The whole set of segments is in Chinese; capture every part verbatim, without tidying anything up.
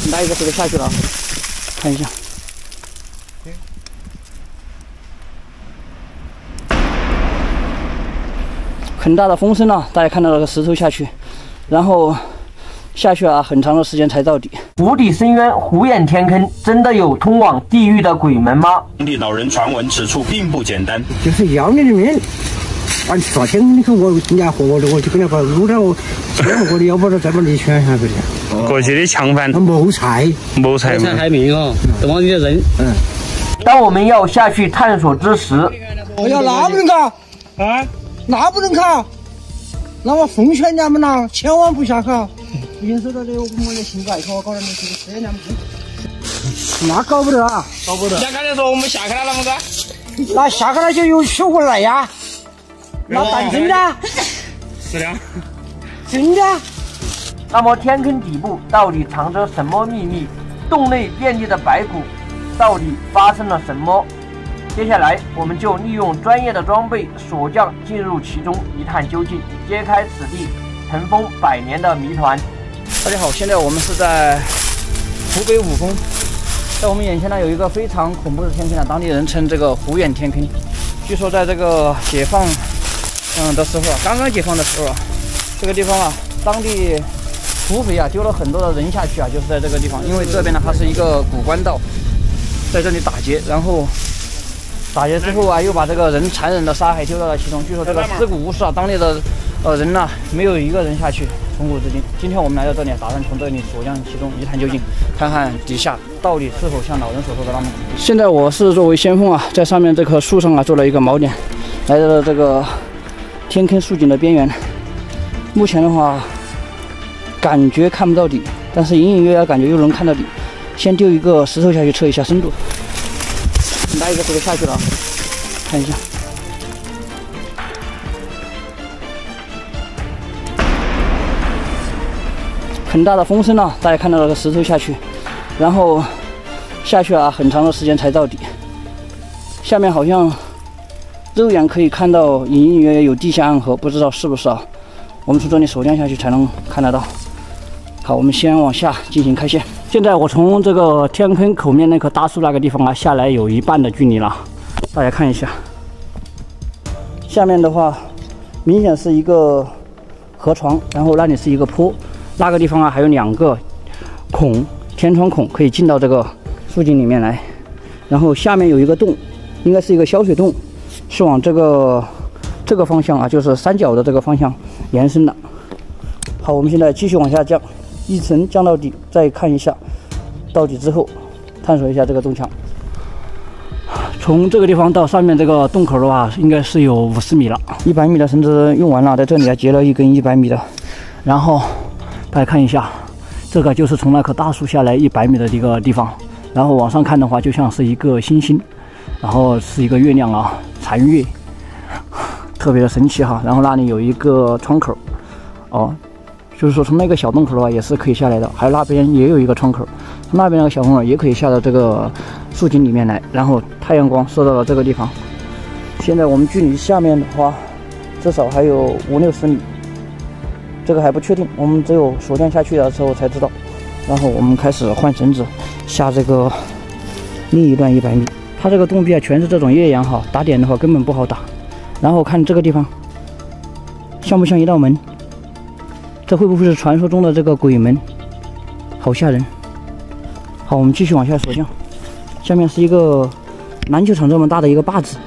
拉一个石头下去了，看一下。很大的风声啊！大家看到那个石头下去，然后下去啊，很长的时间才到底。 无底深渊，虎眼天坑，真的有通往地狱的鬼门吗？ 当地老人传闻，此处并不简单， 就是要你的命。 把你抓天，你看我人家和我的，我就跟他把路上我牵过的，要不然再把你选下去的。 过去的强犯， 谋财， 谋财嘛， 害命哦，都往你的人。 嗯。 当我们要下去探索之时， 哎呀，那不能卡啊，那不能卡，那我奉劝你们呐，千万不下卡。平时的这我们的性格爱搞搞点东西，这样不，那搞不得啊，搞不得。 人家刚才说我们下开了，那么个， 那下开了就有取回来呀。 那当真的？ 是的， 真的。 那么天坑底部到底藏着什么秘密？洞内遍地的白骨，到底发生了什么？接下来我们就利用专业的装备锁匠进入其中一探究竟，揭开此地尘封百年的谜团。 大家好，现在我们是在湖北武功，在我们眼前呢有一个非常恐怖的天坑啊，当地人称这个虎眼天坑。据说在这个解放。 嗯的时候啊，刚刚解放的时候啊，这个地方啊，当地土匪啊丢了很多的人下去啊，就是在这个地方，因为这边呢它是一个古官道，在这里打劫，然后打劫之后啊，又把这个人残忍的杀害丢到了其中。据说这个尸骨无数啊，当地的呃人呢、啊、没有一个人下去，从古至今。今天我们来到这里，打算从这里锁匠其中一探究竟，看看底下到底是否像老人所说的那么恐怖。现在我是作为先锋啊，在上面这棵树上啊做了一个锚点，来到了这个。 天坑竖井的边缘，目前的话感觉看不到底，但是隐隐约约感觉又能看到底。先丢一个石头下去测一下深度，拉一个石头下去了，看一下。很大的风声啊！大家看到那个石头下去，然后下去啊，很长的时间才到底。下面好像。 肉眼可以看到隐隐约约有地下暗河，不知道是不是啊？我们从这里锁匠下去才能看得到。好，我们先往下进行开线。现在我从这个天坑口面那棵大树那个地方啊下来有一半的距离了，大家看一下。下面的话，明显是一个河床，然后那里是一个坡，那个地方啊还有两个孔，天窗孔可以进到这个竖井里面来。然后下面有一个洞，应该是一个小水洞。 是往这个这个方向啊，就是山脚的这个方向延伸的。好，我们现在继续往下降，一层降到底，再看一下到底之后，探索一下这个洞墙。从这个地方到上面这个洞口的话，应该是有五十米了。一百米的绳子用完了，在这里还结了一根一百米的。然后大家看一下，这个就是从那棵大树下来一百米的一个地方。然后往上看的话，就像是一个星星，然后是一个月亮啊。 残月，特别的神奇哈。然后那里有一个窗口，哦，就是说从那个小洞口的话也是可以下来的。还有那边也有一个窗口，那边那个小洞口也可以下到这个竖井里面来。然后太阳光射到了这个地方。现在我们距离下面的话，至少还有五六十米，这个还不确定，我们只有锁匠下去的时候才知道。然后我们开始换绳子下这个另一段一百米。 它这个洞壁啊，全是这种月牙哈，打点的话根本不好打。然后看这个地方，像不像一道门？这会不会是传说中的这个鬼门？好吓人！好，我们继续往下锁匠。下面是一个篮球场这么大的一个坝子，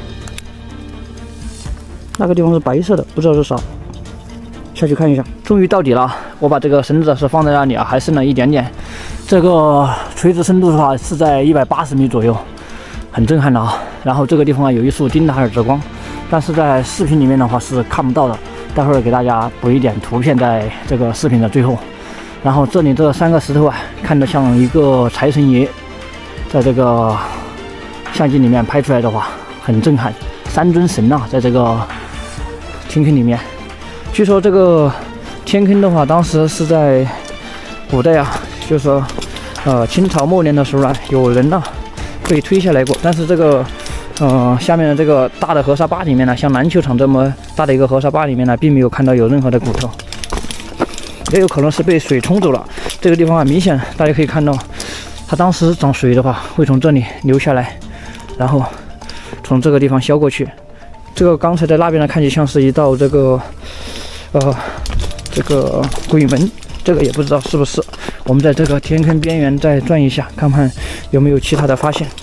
那个地方是白色的，不知道是啥。下去看一下，终于到底了。我把这个绳子是放在那里啊，还剩了一点点。这个垂直深度的话是在一百八十米左右。 很震撼的啊！然后这个地方啊有一束丁达尔之光，但是在视频里面的话是看不到的。待会儿给大家补一点图片在这个视频的最后。然后这里这三个石头啊，看着像一个财神爷，在这个相机里面拍出来的话很震撼。三尊神呐、啊，在这个天坑里面。据说这个天坑的话，当时是在古代啊，就是说呃清朝末年的时候呢，有人呐、啊。 被推下来过，但是这个，呃，下面的这个大的河沙坝里面呢，像篮球场这么大的一个河沙坝里面呢，并没有看到有任何的骨头。 也有可能是被水冲走了。这个地方很明显，大家可以看到，它当时涨水的话，会从这里流下来，然后从这个地方消过去。这个刚才在那边呢，看起像是一道这个呃这个鬼门，这个也不知道是不是。我们在这个天坑边缘再转一下，看看有没有其他的发现。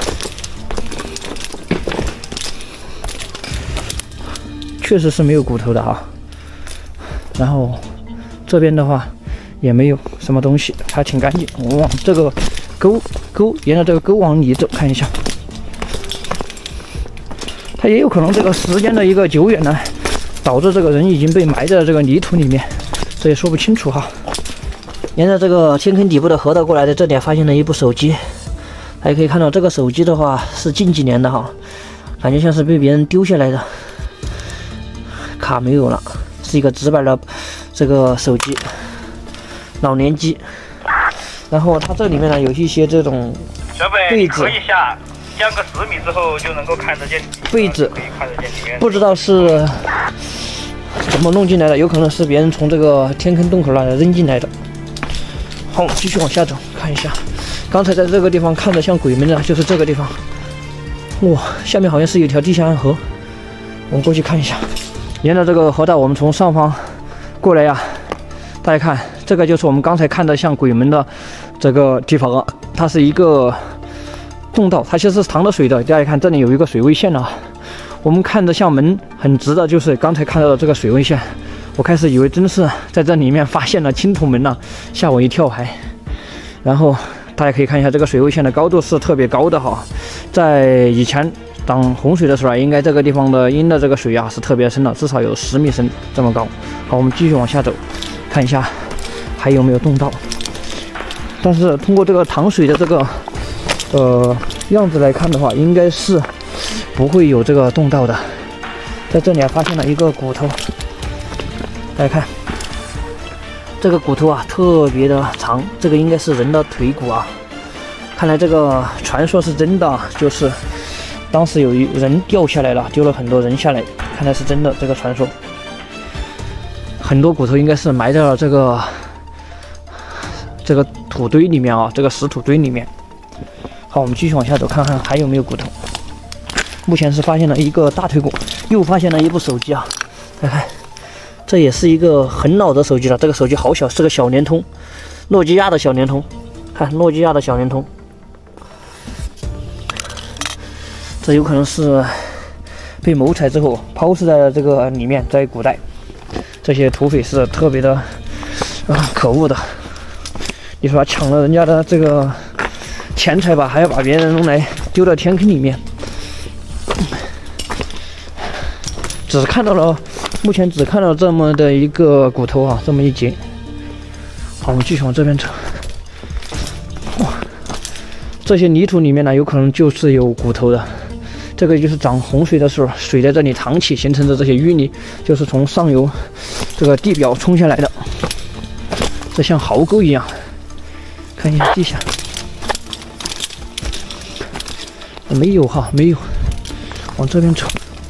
确实是没有骨头的哈。然后这边的话也没有什么东西，还挺干净。我往这个沟沟沿着这个沟往里走，看一下。它也有可能这个时间的一个久远呢，导致这个人已经被埋在了这个泥土里面，这也说不清楚哈。沿着这个天坑底部的河道过来，在这里发现了一部手机，大家可以看到这个手机的话是近几年的哈，感觉像是被别人丢下来的，卡没有了，是一个直板的这个手机，老年机。然后它这里面呢有一些这种被子， 可以下降个十米之后就能够看得见被子， 可以看得见里面， 不知道是怎么弄进来的，有可能是别人从这个天坑洞口那扔进来的。好，我们继续往下走，看一下。刚才在这个地方看着像鬼门的，就是这个地方。哇，下面好像是有条地下暗河，我们过去看一下。沿着这个河道，我们从上方过来呀、啊，大家看，这个就是我们刚才看的像鬼门的这个地方啊，它是一个洞道，它其实是藏着水的。大家看，这里有一个水位线啊，我们看着像门很直的，就是刚才看到的这个水位线。我开始以为真是在这里面发现了青铜门呢、啊，吓我一跳还。然后大家可以看一下这个水位线的高度是特别高的哈，在以前涨洪水的时候啊，应该这个地方的阴的这个水啊是特别深的，至少有十米深这么高。好，我们继续往下走，看一下还有没有洞道。但是通过这个淌水的这个呃样子来看的话，应该是不会有这个洞道的。在这里还发现了一个骨头。大家看，这个骨头啊特别的长，这个应该是人的腿骨啊。看来这个传说是真的，就是当时有一人掉下来了，丢了很多人下来，看来是真的这个传说。很多骨头应该是埋在了这个这个土堆里面啊，这个石土堆里面。好，我们继续往下走，看看还有没有骨头。目前是发现了一个大腿骨，又发现了一部手机啊，大家看。这也是一个很老的手机了，这个手机好小，是个小联通，诺基亚的小联通，看诺基亚的小联通，这有可能是被谋财之后抛尸在了这个里面，在古代，这些土匪是特别的啊可恶的，你说抢了人家的这个钱财吧，还要把别人弄来丢到天坑里面，只看到了。目前只看到这么的一个骨头啊，这么一截。好，我们继续往这边走。哇，这些泥土里面呢，有可能就是有骨头的。这个就是涨洪水的时候，水在这里淌起，形成的这些淤泥，就是从上游这个地表冲下来的。这像壕沟一样，看一下地下，没有哈，没有。往这边走。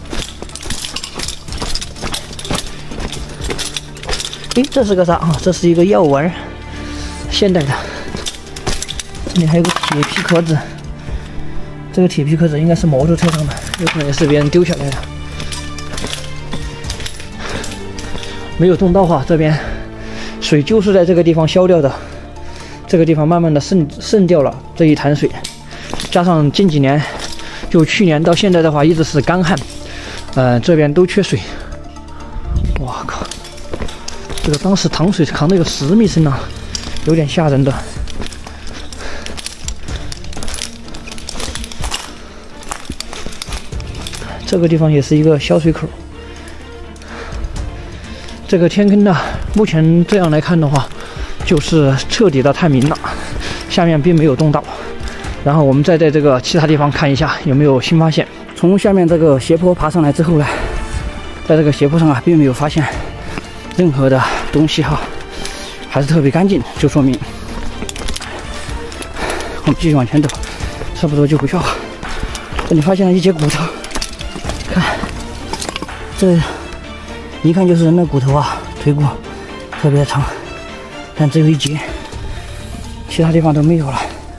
诶，这是个啥啊？这是一个药丸，现代的。这里还有个铁皮壳子，这个铁皮壳子应该是摩托车上的，有可能也是别人丢下来的。没有洞道哈，这边水就是在这个地方消掉的，这个地方慢慢的渗渗掉了这一潭水，加上近几年，就去年到现在的话，一直是干旱，呃，这边都缺水。哇靠！这个当时淌水扛的有十米深啊，有点吓人的。这个地方也是一个小水口。这个天坑呢，目前这样来看的话，就是彻底的探明了，下面并没有洞道。然后我们再在这个其他地方看一下有没有新发现。从下面这个斜坡爬上来之后呢，在这个斜坡上啊，并没有发现任何的东西哈，还是特别干净，就说明我们继续往前走，差不多就回去了。这里发现了一截骨头，看，这一看就是人的骨头啊，腿骨特别长。 但只有一节，其他地方都没有了。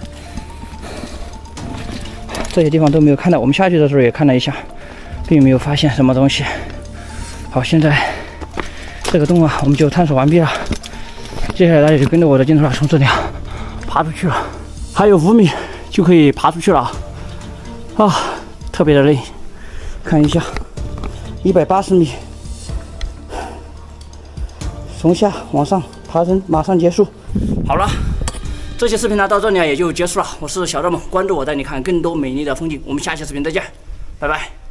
这些地方都没有看到，我们下去的时候也看了一下，并没有发现什么东西。好，现在这个洞啊，我们就探索完毕了。接下来大家就跟着我的镜头啊，从这里啊爬出去了，还有五米就可以爬出去了啊！啊，特别的累，看一下，一百八十米，从下往上爬升，马上结束。好了。这期视频呢到这里啊也就结束了，我是小赵梦，关注我带你看更多美丽的风景，我们下期视频再见，拜拜。